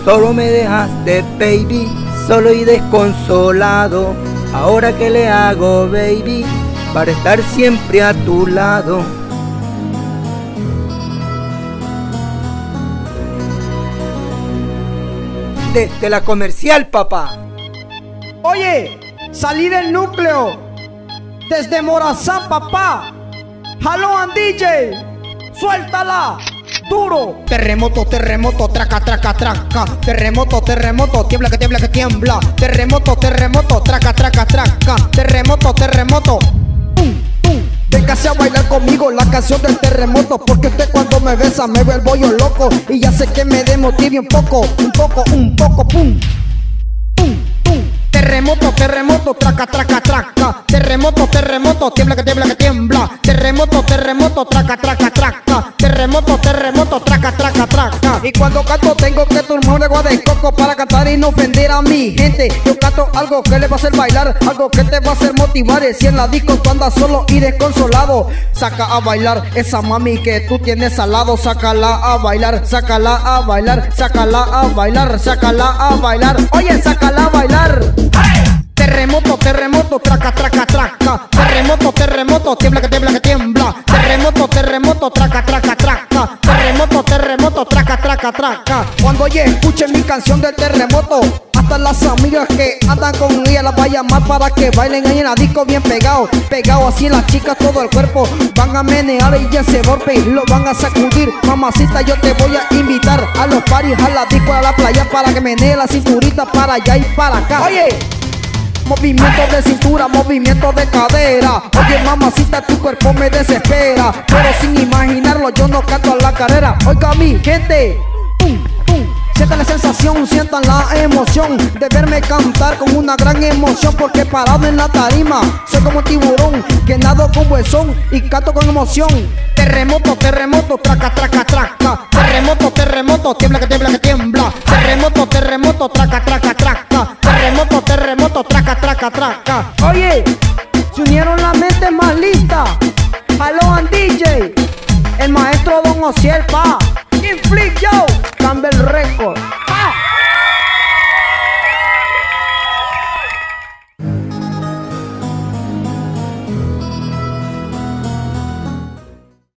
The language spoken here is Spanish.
Solo me dejaste, baby, solo y desconsolado. Ahora qué le hago, baby, para estar siempre a tu lado. Desde la comercial, papá. Oye, salí del núcleo desde Morazán, papá. Hello and DJ, suéltala duro. Terremoto, terremoto, traca, traca, traca. Terremoto, terremoto, tiembla que tiembla. Terremoto, terremoto, traca, traca, traca. Terremoto, terremoto. Véngase a bailar conmigo la canción del terremoto, porque usted cuando me besa me vuelvo yo loco y ya sé que me demotive un poco, pum. Terremoto, terremoto, traca, traca, traca. Terremoto, terremoto, tiembla que tiembla. Terremoto, terremoto, traca, traca, traca. Terremoto, terremoto, traca, traca, traca. Y cuando canto tengo que tomar agua de coco para cantar y no ofender a mi gente. Yo canto algo que le va a hacer bailar, algo que te va a hacer motivar. Y si en la disco tú andas solo y desconsolado, saca a bailar esa mami que tú tienes al lado. Sácala a bailar, sácala a bailar, sácala a bailar, sácala a bailar. Oye, sácala a bailar. Terremoto, terremoto, traca, traca, traca. Terremoto, terremoto, tiembla que tiembla. Terremoto, terremoto, traca, traca, traca. Terremoto, terremoto, traca, traca, traca. Cuando oye, escuchen mi canción del terremoto, hasta las amigas que andan con ella las va a llamar para que bailen ahí en la disco bien pegado. Pegado así las chicas todo el cuerpo van a menear y ese golpe lo van a sacudir. Mamacita, yo te voy a invitar a los paris, a la disco, a la playa para que menee la cinturita para allá y para acá. Oye, movimiento de cintura, movimiento de cadera. Oye, mamacita, tu cuerpo me desespera, pero sin imaginarlo yo no canto a la carrera. Oiga mi gente, sientan la sensación, sientan la emoción de verme cantar con una gran emoción, porque parado en la tarima soy como un tiburón que nado con buen son y canto con emoción. Terremoto, terremoto, traca, traca, traca. Terremoto, terremoto, tiembla que tiembla. Terremoto, terremoto, traca, traca, traca. Terremoto, terremoto, traca, traca, traca. Oye, se unieron las mentes más listas. Hello and DJ, el maestro Don Ociel, pa. Inflict yo, Campbell Record.